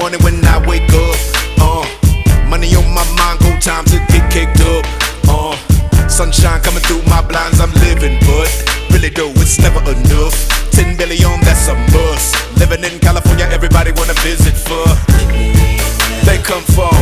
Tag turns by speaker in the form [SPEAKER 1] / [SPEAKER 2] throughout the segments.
[SPEAKER 1] morning when I wake up. Money on my mind, go time to get kicked up. Sunshine coming through my blinds, I'm living, but really though, it's never enough. 10 billion, that's a must. Living in California, everybody wanna visit for. They come from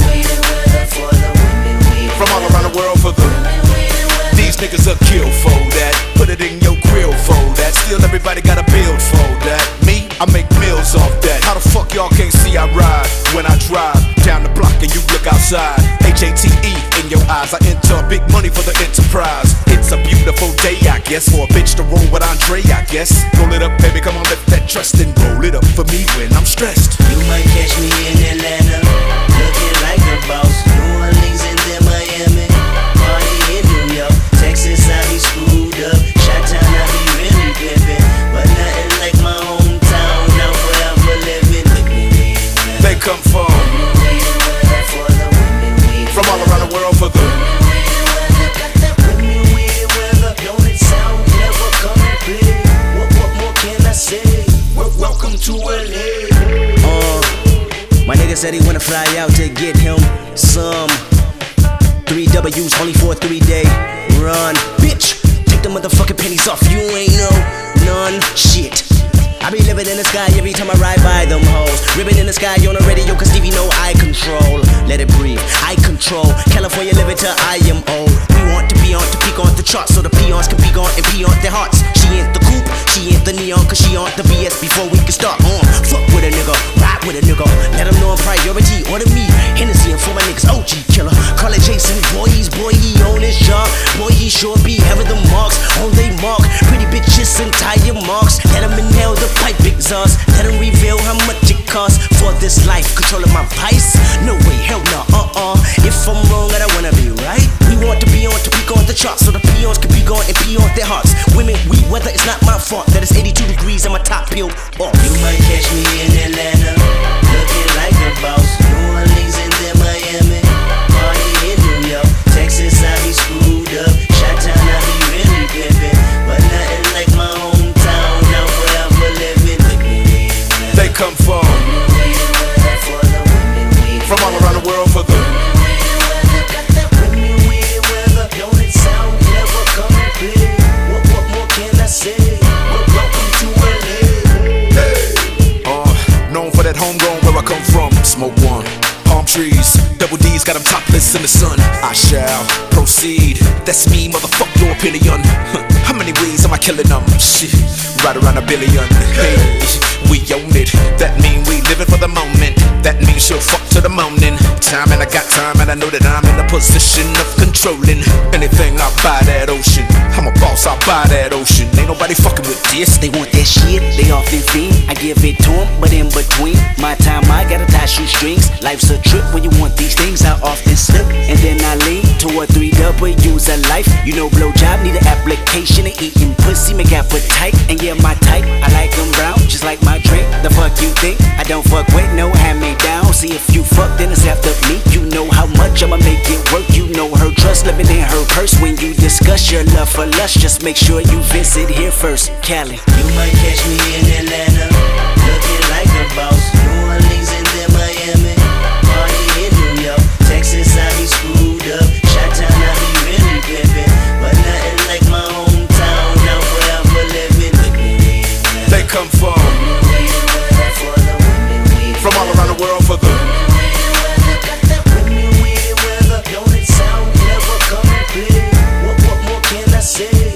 [SPEAKER 1] all around the world for the. These niggas are kill for that. Put it in your grill for that. Still everybody gotta build for that. Me, I make meals off that. How the fuck y'all can't see I ride when I drive down the block and you look outside? H-A-T-E in your eyes. I enter big money for the enterprise. It's a beautiful day, I guess, for a bitch to roll with Andre, I guess. Roll it up, baby, come on, lift that trust and roll it up for me when I'm stressed.
[SPEAKER 2] You might catch me in Atlanta, looking like a boss. New Orleans and then Miami, party in New York. Texas, I be screwed up. Chi-town, I be really pimpin', but nothing like my hometown. Now forever living.
[SPEAKER 1] They come from all around the world for the. Welcome to LA.
[SPEAKER 2] My nigga said he wanna fly out to get him some 3 W's only for a 3-day run. Bitch, take the motherfucking pennies off. You ain't know none shit. I be living in the sky every time I ride by them hoes. Ribbon in the sky on the radio, cause Stevie know I control. Let it breathe, I control. California living till I am old. We want to be on to peak on the charts, so the peons can be gone and pee on their hearts. She ain't the coupe, she ain't the neon, cause she on the BS before we can start. Fuck with a nigga, ride with a nigga. Let them know I'm priority, order me Hennessy and for my niggas OG killer. Call it Jason Voorhees, boy he on his job. Boy he sure be having the marks on they mark. Pretty bitches and tire marks. Let them inhale the pipe exhaust. Let them reveal how much it costs for this life. Controlling my vice? No way, hell no, If I'm wrong, I don't wanna be right. We want to be on to peak on the charts, so the peons can be gone and pee on their hearts. Women, we weather, it's not my fault that it's 82 degrees and my top peeled off. You might catch me in Atlanta, looking like a boss. New Orleans and then Miami, party in New York. Texas, I be screwed up. Chi-town, I be really pimpin', but nothing like my hometown. Now forever living.
[SPEAKER 1] They come from all around the world for the. Known for that homegrown where I come from. Smoke one, palm trees, double D's got them topless in the sun. I shall proceed. That's me, motherfuck your opinion. How many ways am I killing them? Shit, right around a billion. Hey, we own it. That mean we living for the moment. That means she'll fuck to the morning. Time and I got time and I know that I'm in a position of controlling anything. I buy that ocean. I'm a boss, I buy that ocean. Ain't nobody fucking with this.
[SPEAKER 2] They want that shit, they off this thing. I give it to them, but in between my time I gotta tie shoestrings. Life's a trip when you want these things. I often slip and then I lean to a 3 W's a life. You know blowjob need an application and eating pussy make appetite. And yeah, my type, I like them brown, just like my drink. The fuck you think? I don't fuck with no hand-me-down. See if you fuck, then it's after me. You know how much I'ma make it work. You know her trust living in her purse. When you discuss your love for lust, just make sure you visit here first. Cali. You might catch me in Atlanta, looking like a boss. New Orleans and then Miami, party in New York. Texas, I be screwed up. Chi-town, I be really pimpin', but nothing like my hometown. Now forever living.
[SPEAKER 1] They come from all around the world for the.
[SPEAKER 2] Don't it sound never come clear? What more can I say?